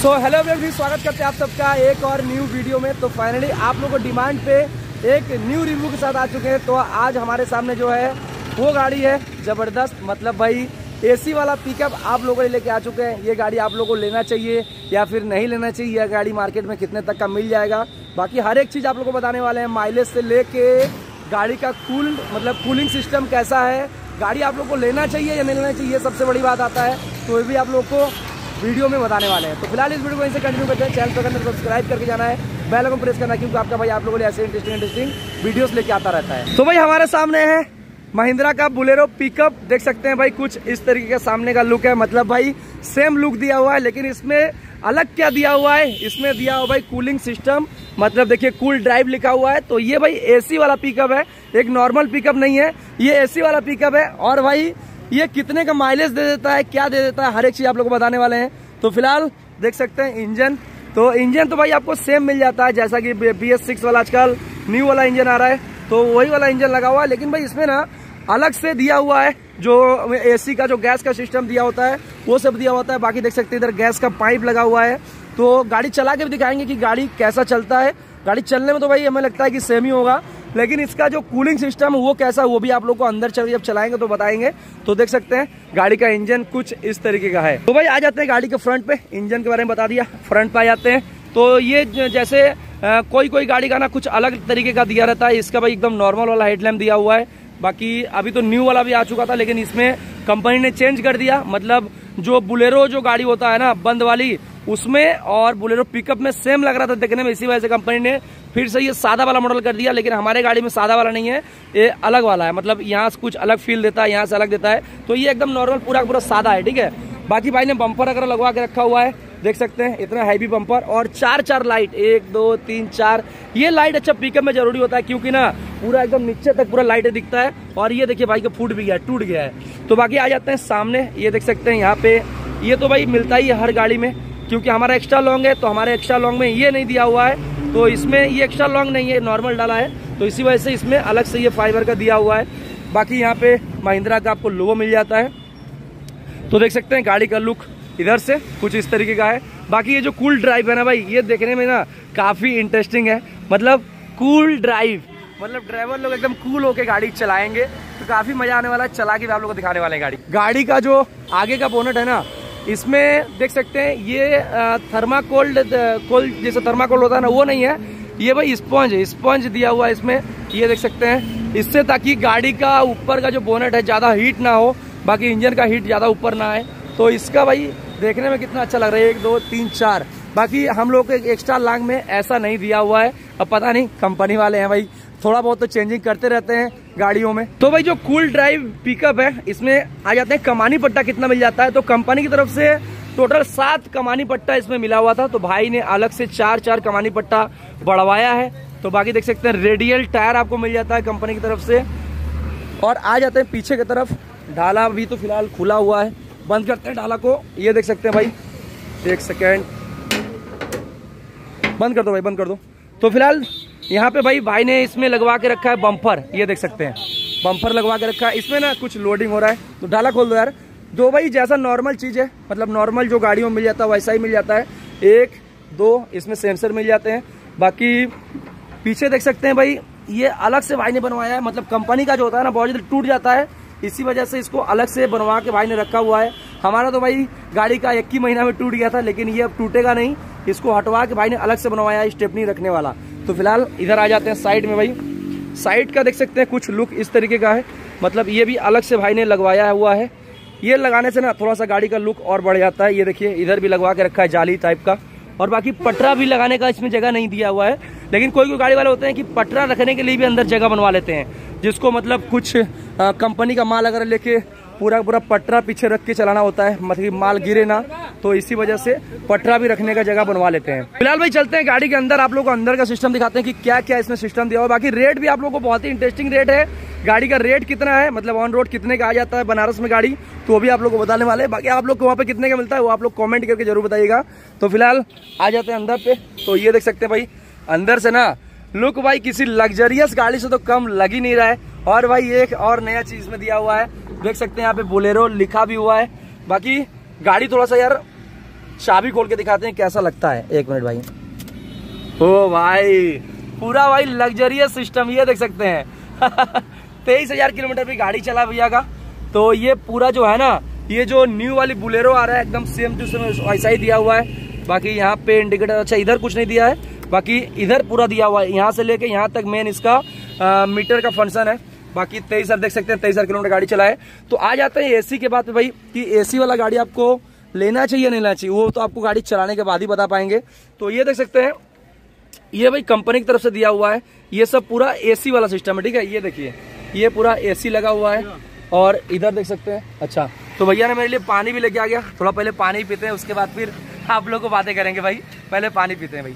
तो hello everyone, स्वागत करते हैं आप सबका एक और न्यू वीडियो में। तो फाइनली आप लोगों को डिमांड पे एक न्यू रिव्यू के साथ आ चुके हैं। तो आज हमारे सामने जो है वो गाड़ी है ज़बरदस्त, मतलब भाई एसी वाला पिकअप आप लोगों को लेके आ चुके हैं। ये गाड़ी आप लोगों को लेना चाहिए या फिर नहीं लेना चाहिए, यह गाड़ी मार्केट में कितने तक का मिल जाएगा, बाकी हर एक चीज़ आप लोगों को बताने वाले हैं। माइलेज से लेके गाड़ी का कूलिंग सिस्टम कैसा है, गाड़ी आप लोग को लेना चाहिए या नहीं लेना चाहिए, सबसे बड़ी बात आता है। तो ये भी आप लोग को वीडियो में बताने वाले हैं। तो फिलहाल इस वीडियो को इनसे कंटिन्यू करते हैं। चैनल पर करना सब्सक्राइब करके जाना है, बेल आइकन प्रेस करना, क्योंकि आपका भाई आप लोगों को ऐसे इंटरेस्टिंग वीडियोस लेके आता रहता है। तो भाई हमारे सामने है महिंद्रा का बोलेरो पिकअप, देख सकते हैं भाई कुछ इस तरीके का सामने का लुक है। मतलब भाई सेम लुक दिया हुआ है, लेकिन इसमें अलग क्या दिया हुआ है, इसमें दिया हुआ भाई कूलिंग सिस्टम। मतलब देखिए कूल ड्राइव लिखा हुआ है। तो ये भाई एसी वाला पिकअप है, एक नॉर्मल पिकअप नहीं है, ये एसी वाला पिकअप है। और भाई ये कितने का माइलेज दे देता है, क्या दे देता है, हर एक चीज आप लोग को बताने वाले हैं। तो फिलहाल देख सकते हैं इंजन तो भाई आपको सेम मिल जाता है, जैसा कि BS6 वाला आजकल न्यू वाला इंजन आ रहा है, तो वही वाला इंजन लगा हुआ है। लेकिन भाई इसमें ना अलग से दिया हुआ है, जो एसी का जो गैस का सिस्टम दिया होता है वो सब दिया होता है। बाकी देख सकते हैं इधर गैस का पाइप लगा हुआ है। तो गाड़ी चला के भी दिखाएंगे कि गाड़ी कैसा चलता है। गाड़ी चलने में तो भाई हमें लगता है कि सेम ही होगा, लेकिन इसका जो कूलिंग सिस्टम वो कैसा, वो भी आप लोग को अंदर चल जब चलाएंगे तो बताएंगे। तो देख सकते हैं गाड़ी का इंजन कुछ इस तरीके का है। तो भाई आ जाते हैं गाड़ी के फ्रंट पे, इंजन के बारे में बता दिया, फ्रंट पे आ जाते हैं। तो ये जैसे कोई गाड़ी का ना कुछ अलग तरीके का दिया रहता है, इसका भाई एकदम नॉर्मल वाला हेडलैम्प दिया हुआ है। बाकी अभी तो न्यू वाला भी आ चुका था, लेकिन इसमें कंपनी ने चेंज कर दिया। मतलब जो बोलेरो जो गाड़ी होता है ना बंद वाली, उसमें और बोलेरो पिकअप में सेम लग रहा था देखने में, इसी वजह से कंपनी ने फिर से ये सादा वाला मॉडल कर दिया। लेकिन हमारे गाड़ी में सादा वाला नहीं है, ये अलग वाला है। मतलब यहाँ से कुछ अलग फील देता है, यहाँ से अलग देता है। तो ये एकदम नॉर्मल पूरा सादा है, ठीक है। बाकी भाई ने बम्पर वगैरह लगवा के रखा हुआ है, देख सकते हैं इतना हैवी बम्पर। और चार लाइट, 1 2 3 4, ये लाइट अच्छा पिकअप में जरूरी होता है, क्योंकि ना पूरा एकदम नीचे तक पूरा लाइट दिखता है। और ये देखिए भाई का फूट भी गया है, टूट गया है। तो बाकी आ जाते हैं सामने, ये देख सकते हैं यहाँ पे, ये तो भाई मिलता ही है हर गाड़ी में, क्योंकि हमारा एक्स्ट्रा लॉन्ग है। तो हमारे एक्स्ट्रा लॉन्ग में ये नहीं दिया हुआ है, तो इसमें ये एक्स्ट्रा लॉन्ग नहीं है, नॉर्मल डाला है। तो इसी वजह से इसमें अलग से ये फाइबर का दिया हुआ है। बाकी यहाँ पे महिंद्रा का आपको लोगो मिल जाता है। तो देख सकते हैं गाड़ी का लुक इधर से कुछ इस तरीके का है। बाकी ये जो कूल ड्राइव है ना भाई, ये देखने में ना काफी इंटरेस्टिंग है। मतलब कूल ड्राइव, मतलब ड्राइवर लोग एकदम कूल होके गाड़ी चलाएंगे, तो काफी मजा आने वाला है। चला के भी आप लोग को दिखाने वाले हैं गाड़ी का जो आगे का बोनट है ना, इसमें देख सकते हैं ये थर्माकोल जैसे थर्माकोल होता है ना, वो नहीं है, ये भाई स्पंज दिया हुआ है इसमें, ये देख सकते हैं, इससे ताकि गाड़ी का ऊपर का जो बोनट है ज्यादा हीट ना हो, बाकी इंजन का हीट ज्यादा ऊपर ना आए। तो इसका भाई देखने में कितना अच्छा लग रहा है, 1 2 3 4। बाकी हम लोग के एक्स्ट्रा लॉन्ग में ऐसा नहीं दिया हुआ है, अब पता नहीं कंपनी वाले हैं भाई, थोड़ा बहुत तो चेंजिंग करते रहते हैं गाड़ियों में। तो भाई जो कूल ड्राइव पिकअप है, इसमें आ जाते हैं कमानी पट्टा कितना मिल जाता है। तो कंपनी की तरफ से टोटल 7 कमानी पट्टा इसमें मिला हुआ था, तो भाई ने अलग से 4 कमानी पट्टा बढ़वाया है। तो बाकी देख सकते हैं रेडियल टायर आपको मिल जाता है कंपनी की तरफ से। और आ जाते हैं पीछे की तरफ, ढाला भी तो फिलहाल खुला हुआ है, बंद करते हैं ढाला को, ये देख सकते हैं भाई, 1 सेकेंड, बंद कर दो भाई, बंद कर दो। तो फिलहाल यहाँ पे भाई ने इसमें लगवा के रखा है बम्पर, ये देख सकते हैं बम्पर लगवा के रखा है। इसमें ना कुछ लोडिंग हो रहा है, तो ढाला खोल दो यार। जो भाई जैसा नॉर्मल चीज है, मतलब नॉर्मल जो गाड़ियों में मिल जाता है वैसा ही मिल जाता है। 1 2 इसमें सेंसर मिल जाते हैं। बाकी पीछे देख सकते हैं भाई, ये अलग से भाई ने बनवाया है। मतलब कंपनी का जो होता है ना बहुत जल्दी टूट जाता है, इसी वजह से इसको अलग से बनवा के भाई ने रखा हुआ है। हमारा तो भाई गाड़ी का 1 ही महीना में टूट गया था, लेकिन ये अब टूटेगा नहीं, इसको हटवा के भाई ने अलग से बनवाया है, स्टेपनी रखने वाला। तो फिलहाल इधर आ जाते हैं साइड में भाई, साइड का देख सकते हैं कुछ लुक इस तरीके का है। मतलब ये भी अलग से भाई ने लगवाया हुआ है, ये लगाने से ना थोड़ा सा गाड़ी का लुक और बढ़ जाता है। ये देखिए इधर भी लगवा के रखा है जाली टाइप का। और बाकी पटरा भी लगाने का इसमें जगह नहीं दिया हुआ है, लेकिन कोई गाड़ी वाले होते हैं कि पटरा रखने के लिए भी अंदर जगह बनवा लेते हैं, जिसको मतलब कुछ कंपनी का माल अगर लेके पूरा पटरा पीछे रख के चलाना होता है, मतलब माल गिरे ना, तो इसी वजह से पटरा भी रखने का जगह बनवा लेते हैं। फिलहाल भाई चलते हैं गाड़ी के अंदर, आप लोगों को अंदर का सिस्टम दिखाते हैं कि क्या क्या इसमें सिस्टम दिया हुआ है। बाकी रेट भी आप लोगों को बहुत ही इंटरेस्टिंग रेट है। गाड़ी का रेट कितना है, मतलब ऑन रोड कितने का आ जाता है बनारस में गाड़ी, तो वो भी आप लोग को बताने वाले हैं। बाकी आप लोग को वहाँ पे कितने का मिलता है वो आप लोग कमेंट करके जरूर बताइएगा। तो फिलहाल आ जाते हैं अंदर पे। तो ये देख सकते हैं भाई अंदर से ना लुक भाई किसी लग्जरियस गाड़ी से तो कम लग ही नहीं रहा है। और भाई एक और नया चीज में दिया हुआ है, देख सकते हैं यहाँ पे बोलेरो लिखा भी हुआ है। बाकी गाड़ी थोड़ा सा यार चाबी खोल के दिखाते हैं कैसा लगता है। एक मिनट भाई। ओ भाई पूरा भाई लग्जरियस सिस्टम, ये देख सकते हैं 23,000 किलोमीटर भी गाड़ी चला भैया का। तो ये पूरा जो है ना, ये जो न्यू वाली बुलेरो आ रहा है एकदम सेम टू सेम वैसा ही दिया हुआ है। बाकी यहाँ पे इंडिकेटर, अच्छा इधर कुछ नहीं दिया है, बाकी इधर पूरा दिया हुआ है। यहाँ से लेके यहाँ तक मेन इसका मीटर का फंक्शन है। बाकी 23,000 देख सकते हैं, 23,000 किलोमीटर गाड़ी चलाए। तो आ जाते हैं एसी के बाद भाई कि एसी वाला गाड़ी आपको लेना चाहिए नहीं लेना चाहिए, वो तो आपको गाड़ी चलाने के बाद ही बता पाएंगे। तो ये देख सकते हैं, ये भाई कंपनी की तरफ से दिया हुआ है, ये सब पूरा एसी वाला सिस्टम है, ठीक है। ये देखिए ये पूरा एसी लगा हुआ है और इधर देख सकते हैं। अच्छा तो भैया ने मेरे लिए पानी भी लेके आ गया, थोड़ा पहले पानी पीते हैं, उसके बाद फिर आप लोग को बातें करेंगे भाई। पहले पानी पीते हैं भाई।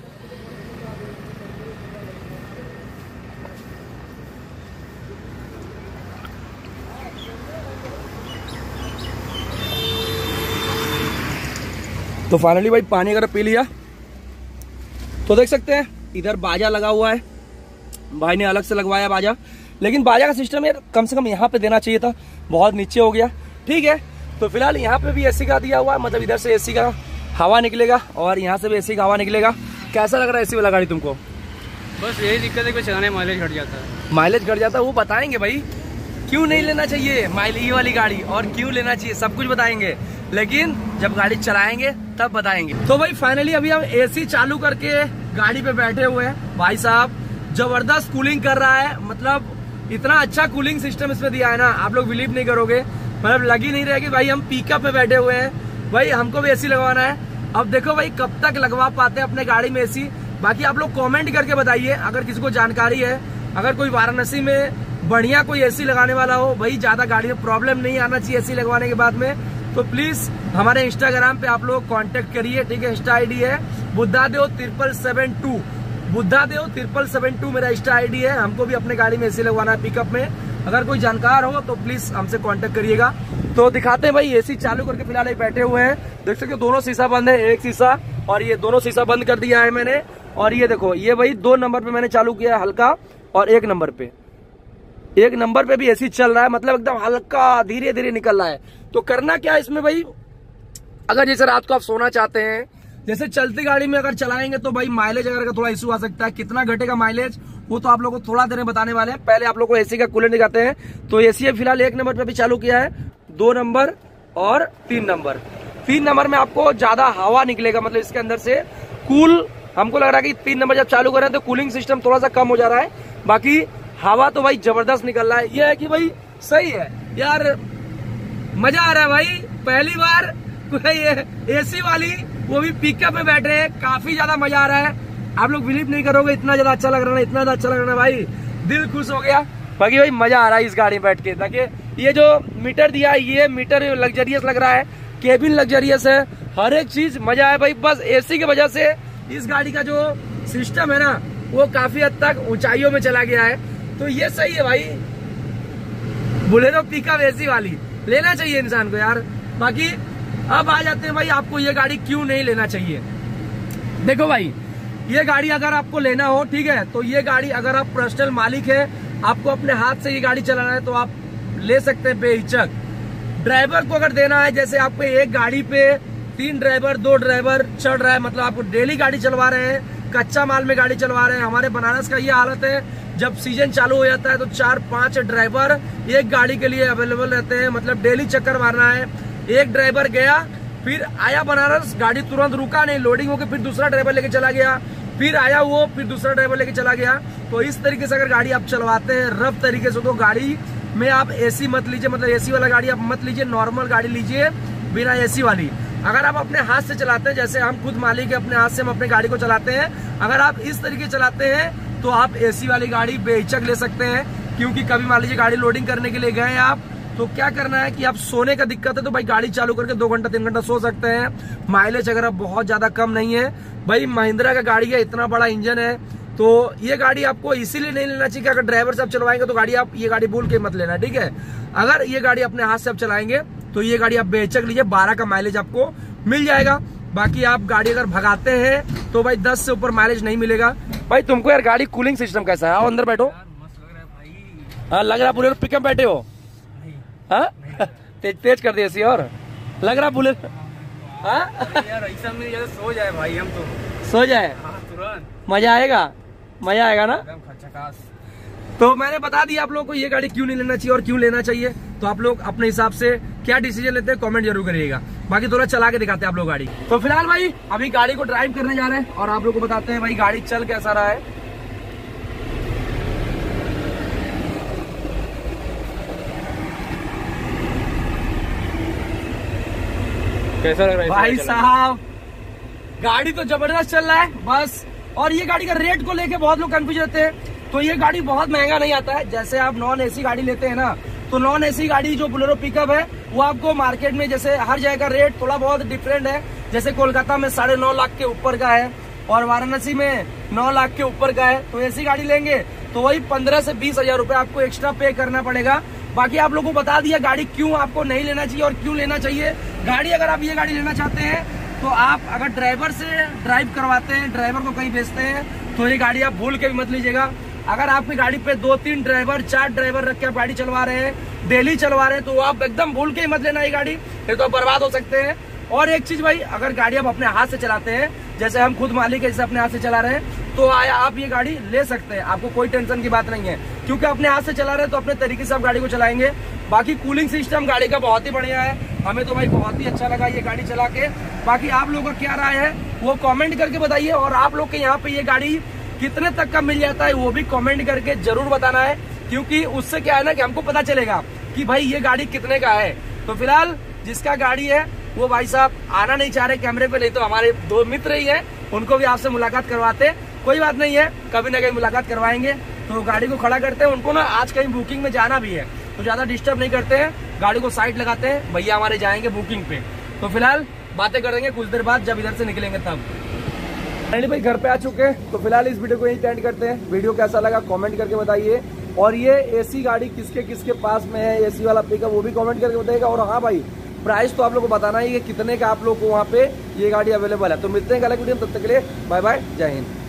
तो फाइनली भाई पानी अगर पी लिया तो देख सकते हैं इधर बाजा लगा हुआ है, भाई ने अलग से लगवाया बाजा, लेकिन बाजा का सिस्टम यार कम से कम यहाँ पे देना चाहिए था, बहुत नीचे हो गया, ठीक है। तो फिलहाल यहाँ पे भी एसी का दिया हुआ है, मतलब इधर से एसी का हवा निकलेगा और यहाँ से भी एसी का हवा निकलेगा। कैसा लग रहा है एसी वाला गाड़ी तुमको? बस यही दिक्कत है कि चलाने माइलेज घट जाता है। माइलेज घट जाता है, वो बताएंगे भाई क्यों नहीं लेना चाहिए माइलेज वाली गाड़ी और क्यों लेना चाहिए, सब कुछ बताएंगे, लेकिन जब गाड़ी चलाएंगे तब बताएंगे। तो भाई फाइनली अभी हम एसी चालू करके गाड़ी पे बैठे हुए हैं। भाई साहब जबरदस्त कूलिंग कर रहा है, मतलब इतना अच्छा कूलिंग सिस्टम इसमें दिया है ना, आप लोग बिलीव नहीं करोगे, मतलब लग ही नहीं रहा कि भाई हम पिकअप पे बैठे हुए हैं। भाई हमको भी एसी लगवाना है। अब देखो भाई कब तक लगवा पाते हैं अपने गाड़ी में एसी। बाकी आप लोग कमेंट करके बताइए अगर किसी को जानकारी है, अगर कोई वाराणसी में बढ़िया कोई एसी लगाने वाला हो, भाई ज्यादा गाड़ी में प्रॉब्लम नहीं आना चाहिए एसी लगवाने के बाद में, तो प्लीज हमारे इंस्टाग्राम पे आप लोग कांटेक्ट करिए, ठीक है। इंस्टा आईडी है बुद्धादेव 772, बुद्धादेव 772 मेरा इंस्टा आईडी है। हमको भी अपने गाड़ी में एसी लगवाना है पिकअप में, अगर कोई जानकार हो तो प्लीज हमसे कांटेक्ट करिएगा। तो दिखाते हैं भाई एसी चालू करके फिलहाल बैठे हुए हैं, देख सकते हो दोनों शीशा बंद है, एक शीशा और ये दोनों शीशा बंद कर दिया है मैंने। और ये देखो ये भाई 2 नंबर पे मैंने चालू किया है हल्का, और 1 नंबर पे भी एसी चल रहा है, मतलब एकदम हल्का धीरे धीरे निकल रहा है। तो करना क्या है इसमें भाई, अगर जैसे रात को आप सोना चाहते हैं, जैसे चलती गाड़ी में अगर चलाएंगे तो भाई माइलेज अगर थोड़ा इशू आ सकता है, कितना घटेगा माइलेज वो तो आप लोगों को थोड़ा देर में बताने वाले हैं। पहले आप लोग को एसी का कूलेंट दिखाते हैं। तो एसी फिलहाल 1 नंबर पे भी चालू किया है, 2 नंबर और 3 नंबर। 3 नंबर में आपको ज्यादा हवा निकलेगा, मतलब इसके अंदर से कूल, हमको लग रहा है कि 3 नंबर जब चालू कर रहे हैं तो कूलिंग सिस्टम थोड़ा सा कम हो जा रहा है, बाकी हवा तो भाई जबरदस्त निकल रहा है। ये है कि भाई सही है यार, मजा आ रहा है भाई, पहली बार ये एसी वाली वो भी पिकअप में बैठे हैं, काफी ज्यादा मजा आ रहा है। आप लोग बिलीव नहीं करोगे, इतना ज्यादा अच्छा लग रहा है, इतना ज्यादा अच्छा लग रहा है भाई, दिल खुश हो गया। बाकी भाई मजा आ रहा है इस गाड़ी में बैठ के। ताकि ये जो मीटर दिया है, ये मीटर लग्जरियस लग रहा है, केबिन लग्जरियस है, हर एक चीज मजा है भाई। बस एसी की वजह से इस गाड़ी का जो सिस्टम है ना वो काफी हद तक ऊंचाइयों में चला गया है। तो ये सही है भाई, बोलेरो पिकअप एसी वाली लेना चाहिए इंसान को यार। बाकी अब आ जाते हैं भाई आपको ये गाड़ी क्यों नहीं लेना चाहिए। देखो भाई ये गाड़ी अगर आपको लेना हो, ठीक है, तो ये गाड़ी अगर आप पर्सनल मालिक है, आपको अपने हाथ से ये गाड़ी चलाना है तो आप ले सकते हैं बेहिचक। ड्राइवर को अगर देना है, जैसे आपको एक गाड़ी पे 3 ड्राइवर 2 ड्राइवर चढ़ रहा है, मतलब आपको डेली गाड़ी चलवा रहे हैं, कच्चा माल में गाड़ी चलवा रहे हैं। हमारे बनारस का ये हालत है, जब सीजन चालू हो जाता है तो 4-5 ड्राइवर एक गाड़ी के लिए अवेलेबल रहते हैं, मतलब डेली चक्कर मारना है। एक ड्राइवर गया फिर आया बनारस, गाड़ी तुरंत रुका नहीं, लोडिंग होकर फिर दूसरा ड्राइवर लेके चला गया, फिर आया वो, फिर दूसरा ड्राइवर लेके चला गया। तो इस तरीके से अगर गाड़ी आप चलवाते हैं रफ तरीके से, तो गाड़ी में आप एसी मत लीजिए, मतलब एसी वाला गाड़ी आप मत लीजिए, नॉर्मल गाड़ी लीजिए बिना एसी वाली। अगर आप अपने हाथ से चलाते हैं, जैसे हम खुद मालिक है, अपने हाथ से हम अपने गाड़ी को चलाते हैं, अगर आप इस तरीके चलाते हैं तो आप एसी वाली गाड़ी बेहिचक ले सकते हैं। क्योंकि कभी मान लीजिए गाड़ी लोडिंग करने के लिए गए आप, तो क्या करना है कि आप सोने का दिक्कत है तो भाई गाड़ी चालू करके 2 घंटा 3 घंटा सो सकते हैं। माइलेज अगर आप बहुत ज्यादा कम नहीं है, भाई महिंद्रा का गाड़ी है, इतना बड़ा इंजन है, तो ये गाड़ी आपको इसीलिए नहीं लेना चाहिए कि अगर ड्राइवर से आप चलवाएंगे तो गाड़ी आप ये गाड़ी भूल के मत लेना, ठीक है। अगर ये गाड़ी अपने हाथ से आप चलाएंगे तो ये गाड़ी आप बेहिचक लीजिए, 12 का माइलेज आपको मिल जाएगा। बाकी आप गाड़ी अगर भगाते हैं तो भाई 10 से ऊपर माइलेज नहीं मिलेगा। भाई तुमको यार गाड़ी कूलिंग सिस्टम कैसा है? आओ अंदर बैठो। हाँ लग रहा बुलेरो पिकअप बैठे हो, हाँ तेज कर दिया और लग रहा बुलेरो, हाँ यार ऐसा में ज्यादा सो जाए भाई हम तो। सो जाए, हाँ तुरंत मजा आएगा, मजा आएगा ना। एकदम खचाकास। तो मैंने बता दिया आप लोगों को ये गाड़ी क्यों नहीं लेना चाहिए और क्यों लेना चाहिए। तो आप लोग अपने हिसाब से क्या डिसीजन लेते हैं कमेंट जरूर करिएगा। बाकी थोड़ा चला के दिखाते हैं आप लोग गाड़ी। तो फिलहाल भाई अभी गाड़ी को ड्राइव करने जा रहे हैं और आप लोग को बताते हैं भाई गाड़ी चल कैसा रहा है। कैसा लग रहा है भाई साहब गाड़ी तो जबरदस्त चल रहा है बस। और ये गाड़ी का रेट को लेके बहुत लोग कंफ्यूज रहते हैं। तो ये गाड़ी बहुत महंगा नहीं आता है। जैसे आप नॉन एसी गाड़ी लेते हैं ना, तो नॉन एसी गाड़ी जो बोलेरो पिकअप है वो आपको मार्केट में जैसे हर जगह का रेट थोड़ा बहुत डिफरेंट है। जैसे कोलकाता में 9.5 लाख के ऊपर का है और वाराणसी में 9 लाख के ऊपर का है। तो ऐसी गाड़ी लेंगे तो वही 15 से 20 हजार रुपए आपको एक्स्ट्रा पे करना पड़ेगा। बाकी आप लोगों को बता दिया गाड़ी क्यों आपको नहीं लेना चाहिए और क्यों लेना चाहिए। गाड़ी अगर आप ये गाड़ी लेना चाहते हैं तो आप अगर ड्राइवर से ड्राइव करवाते हैं, ड्राइवर को कहीं भेजते हैं, तो ये गाड़ी आप भूल के भी मत लीजिएगा। अगर आपकी गाड़ी पे 2-3 ड्राइवर 4 ड्राइवर रख के आप गाड़ी चलवा रहे हैं, डेली चलवा रहे हैं, तो आप एकदम भूल के ही मत लेना ये गाड़ी, फिर तो आप बर्बाद हो सकते हैं। और एक चीज भाई, अगर गाड़ी आप अपने हाथ से चलाते हैं, जैसे हम खुद मालिक है जैसे अपने हाथ से चला रहे हैं, तो आप ये गाड़ी ले सकते हैं। आपको कोई टेंशन की बात नहीं है, क्योंकि अपने हाथ से चला रहे हैं तो अपने तरीके से आप गाड़ी को चलाएंगे। बाकी कूलिंग सिस्टम गाड़ी का बहुत ही बढ़िया है, हमें तो भाई बहुत ही अच्छा लगा ये गाड़ी चला के। बाकी आप लोगों का क्या राय है वो कमेंट करके बताइए। और आप लोग के यहाँ पे ये गाड़ी कितने तक का मिल जाता है वो भी कमेंट करके जरूर बताना है, क्योंकि उससे क्या है ना कि हमको पता चलेगा कि भाई ये गाड़ी कितने का है। तो फिलहाल जिसका गाड़ी है वो भाई साहब आना नहीं चाह रहे कैमरे पे, नहीं तो हमारे 2 मित्र ही हैं, उनको भी आपसे मुलाकात करवाते। कोई बात नहीं है, कभी ना कभी मुलाकात करवाएंगे। तो गाड़ी को खड़ा करते हैं, उनको ना आज कहीं बुकिंग में जाना भी है, तो ज्यादा डिस्टर्ब नहीं करते हैं, गाड़ी को साइड लगाते हैं, भैया हमारे जाएंगे बुकिंग पे। तो फिलहाल बातें करेंगे कुछ देर बाद जब इधर से निकलेंगे तब। फाइनली भाई घर पे आ चुके हैं, तो फिलहाल इस वीडियो को यहीं एंड करते हैं। वीडियो कैसा लगा कमेंट करके बताइए। और ये एसी गाड़ी किसके किसके पास में है, एसी वाला पिकअप, वो भी कमेंट करके बताइएगा। और हाँ भाई प्राइस तो आप लोग को बताना ही है कि कितने का आप लोग को वहाँ पे ये गाड़ी अवेलेबल है। तो मिलते हैं अगले वीडियो में, तब तक के लिए बाय बाय, जय हिंद।